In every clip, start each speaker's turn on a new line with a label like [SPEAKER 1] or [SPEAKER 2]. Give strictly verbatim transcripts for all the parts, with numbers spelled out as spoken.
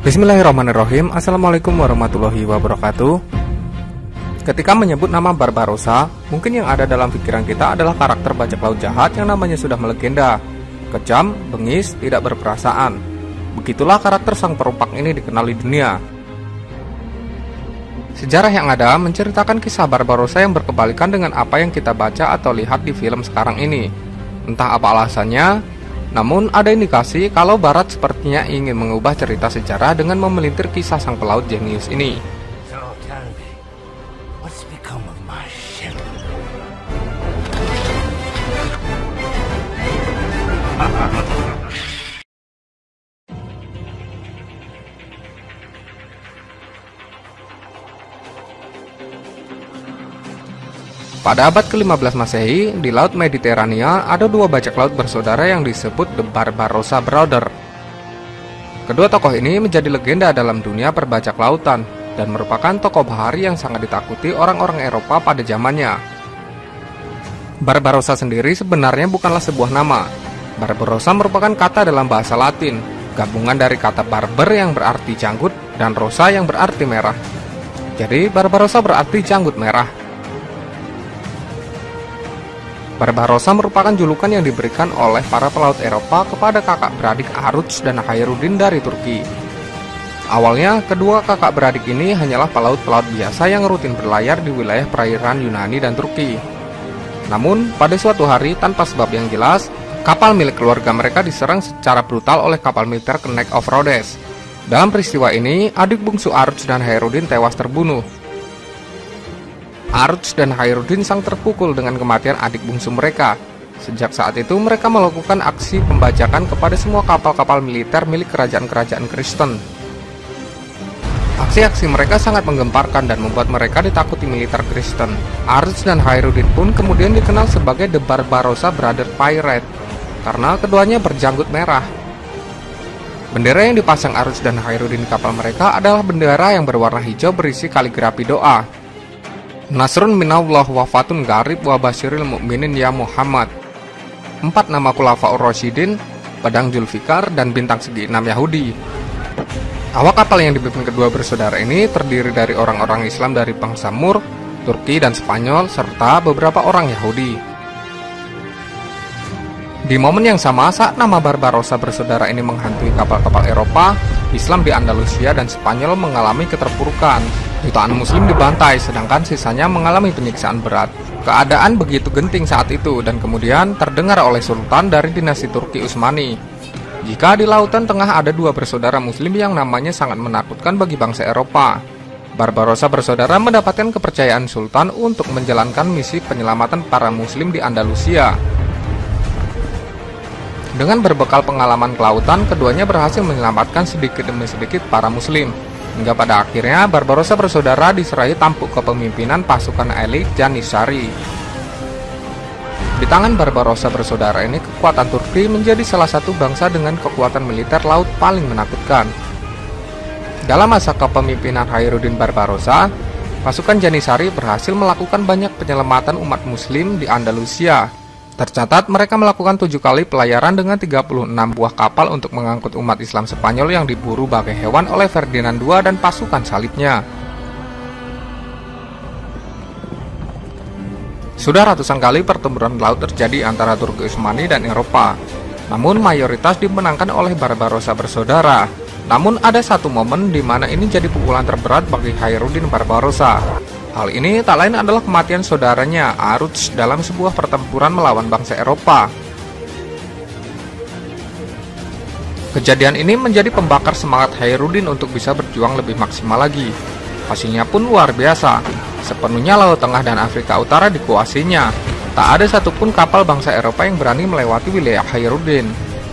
[SPEAKER 1] Bismillahirrahmanirrahim. Assalamualaikum warahmatullahi wabarakatuh. Ketika menyebut nama Barbarossa, mungkin yang ada dalam pikiran kita adalah karakter bajak laut jahat yang namanya sudah melegenda. Kejam, bengis, tidak berperasaan. Begitulah karakter sang perompak ini dikenal di dunia. Sejarah yang ada menceritakan kisah Barbarossa yang berkebalikan dengan apa yang kita baca atau lihat di film sekarang ini. Entah apa alasannya, namun ada indikasi kalau Barat sepertinya ingin mengubah cerita sejarah dengan memelintir kisah sang pelaut jenius ini.
[SPEAKER 2] So tell me, what's become of my ship?
[SPEAKER 1] Pada abad kelima belas Masehi, di Laut Mediterania ada dua bajak laut bersaudara yang disebut The Barbarossa Brother. Kedua tokoh ini menjadi legenda dalam dunia perbajak lautan dan merupakan tokoh bahari yang sangat ditakuti orang-orang Eropa pada zamannya. Barbarossa sendiri sebenarnya bukanlah sebuah nama. Barbarossa merupakan kata dalam bahasa Latin, gabungan dari kata barber yang berarti janggut dan rosa yang berarti merah. Jadi Barbarossa berarti janggut merah. Barbarossa merupakan julukan yang diberikan oleh para pelaut Eropa kepada kakak beradik Aruts dan Khairuddin dari Turki. Awalnya, kedua kakak beradik ini hanyalah pelaut-pelaut biasa yang rutin berlayar di wilayah perairan Yunani dan Turki. Namun, pada suatu hari tanpa sebab yang jelas, kapal milik keluarga mereka diserang secara brutal oleh kapal militer Knight of Rhodes. Dalam peristiwa ini, adik bungsu Aruts dan Khairuddin tewas terbunuh. Aruts dan Khairuddin sang terpukul dengan kematian adik bungsu mereka. Sejak saat itu mereka melakukan aksi pembajakan kepada semua kapal-kapal militer milik kerajaan-kerajaan Kristen. Aksi-aksi mereka sangat menggemparkan dan membuat mereka ditakuti militer Kristen. Aruts dan Khairuddin pun kemudian dikenal sebagai The Barbarossa Brother Pirate karena keduanya berjanggut merah. Bendera yang dipasang Aruts dan Khairuddin di kapal mereka adalah bendera yang berwarna hijau berisi kaligrafi doa. Nasrun minallah wa fatun garib wa basyiril mu'minin ya Muhammad. Empat nama Khulafaur Rasyidin, pedang Zulfikar, dan bintang segi enam Yahudi. Awak kapal yang dipimpin kedua bersaudara ini terdiri dari orang-orang Islam dari bangsa Mur, Turki, dan Spanyol, serta beberapa orang Yahudi. Di momen yang sama saat nama Barbarossa bersaudara ini menghantui kapal-kapal Eropa, Islam di Andalusia dan Spanyol mengalami keterpurukan. Jutaan muslim dibantai, sedangkan sisanya mengalami penyiksaan berat. Keadaan begitu genting saat itu dan kemudian terdengar oleh sultan dari dinasti Turki Utsmani. Jika di lautan tengah ada dua bersaudara muslim yang namanya sangat menakutkan bagi bangsa Eropa. Barbarossa bersaudara mendapatkan kepercayaan sultan untuk menjalankan misi penyelamatan para muslim di Andalusia. Dengan berbekal pengalaman kelautan, keduanya berhasil menyelamatkan sedikit demi sedikit para muslim. Hingga pada akhirnya Barbarossa bersaudara diserahi tampuk kepemimpinan pasukan elit Janissary. Di tangan Barbarossa bersaudara ini, kekuatan Turki menjadi salah satu bangsa dengan kekuatan militer laut paling menakutkan. Dalam masa kepemimpinan Khairuddin Barbarossa, pasukan Janissary berhasil melakukan banyak penyelamatan umat muslim di Andalusia. Tercatat mereka melakukan tujuh kali pelayaran dengan tiga puluh enam buah kapal untuk mengangkut umat Islam Spanyol yang diburu bagai hewan oleh Ferdinand kedua dan pasukan salibnya. Sudah ratusan kali pertempuran laut terjadi antara Turki Utsmani dan Eropa, namun mayoritas dimenangkan oleh Barbarossa bersaudara. Namun ada satu momen di mana ini jadi pukulan terberat bagi Khairuddin Barbarossa. Hal ini tak lain adalah kematian saudaranya Aruts dalam sebuah pertempuran melawan bangsa Eropa. Kejadian ini menjadi pembakar semangat Khairuddin untuk bisa berjuang lebih maksimal lagi. Hasilnya pun luar biasa. Sepenuhnya Laut Tengah dan Afrika Utara dikuasainya. Tak ada satupun kapal bangsa Eropa yang berani melewati wilayah Khairuddin.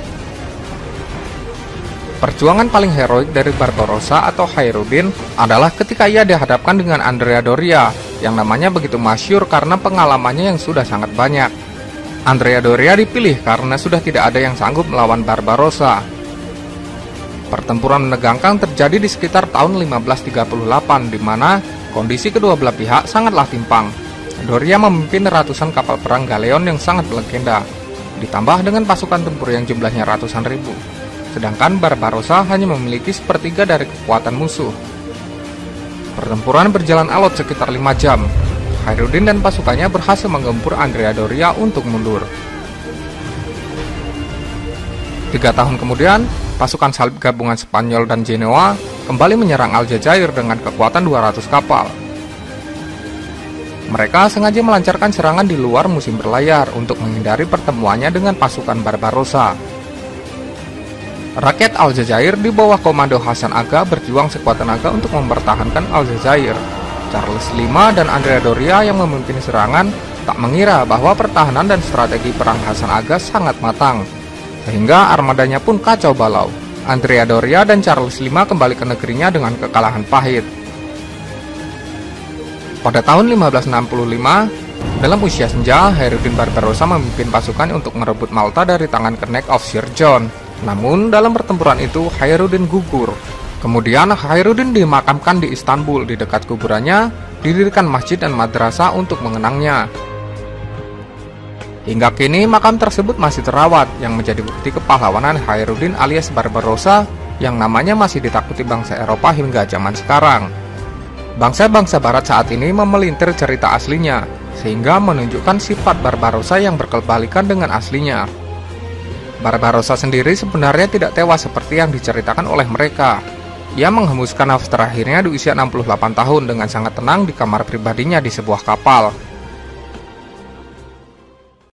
[SPEAKER 1] Perjuangan paling heroik dari Barbarossa atau Khairuddin adalah ketika ia dihadapkan dengan Andrea Doria, yang namanya begitu masyhur karena pengalamannya yang sudah sangat banyak. Andrea Doria dipilih karena sudah tidak ada yang sanggup melawan Barbarossa. Pertempuran menegangkan terjadi di sekitar tahun lima belas tiga puluh delapan, di mana kondisi kedua belah pihak sangatlah timpang. Doria memimpin ratusan kapal perang galeon yang sangat legenda, ditambah dengan pasukan tempur yang jumlahnya ratusan ribu. sedangkan Barbarossa hanya memiliki sepertiga dari kekuatan musuh. Pertempuran berjalan alot sekitar lima jam. Khairuddin dan pasukannya berhasil menggempur Andrea Doria untuk mundur. Tiga tahun kemudian, pasukan salib gabungan Spanyol dan Genoa kembali menyerang Aljazair dengan kekuatan dua ratus kapal. Mereka sengaja melancarkan serangan di luar musim berlayar untuk menghindari pertemuannya dengan pasukan Barbarossa. Rakyat Aljazair di bawah komando Hasan Aga berjuang sekuat tenaga untuk mempertahankan Aljazair. Charles lima dan Andrea Doria yang memimpin serangan tak mengira bahwa pertahanan dan strategi perang Hasan Aga sangat matang, sehingga armadanya pun kacau balau. Andrea Doria dan Charles lima kembali ke negerinya dengan kekalahan pahit. Pada tahun lima belas enam puluh lima, dalam usia senja, Khairuddin Barbarossa memimpin pasukan untuk merebut Malta dari tangan Knecht of Sir John. Namun, dalam pertempuran itu, Khairuddin gugur. Kemudian, Khairuddin dimakamkan di Istanbul. Di dekat kuburannya, didirikan masjid dan madrasah untuk mengenangnya. Hingga kini, makam tersebut masih terawat, yang menjadi bukti kepahlawanan Khairuddin alias Barbarossa, yang namanya masih ditakuti bangsa Eropa hingga zaman sekarang. Bangsa-bangsa barat saat ini memelintir cerita aslinya, sehingga menunjukkan sifat Barbarossa yang berkebalikan dengan aslinya. Barbarossa sendiri sebenarnya tidak tewas seperti yang diceritakan oleh mereka. Ia menghembuskan nafas terakhirnya di usia enam puluh delapan tahun dengan sangat tenang di kamar pribadinya di sebuah kapal.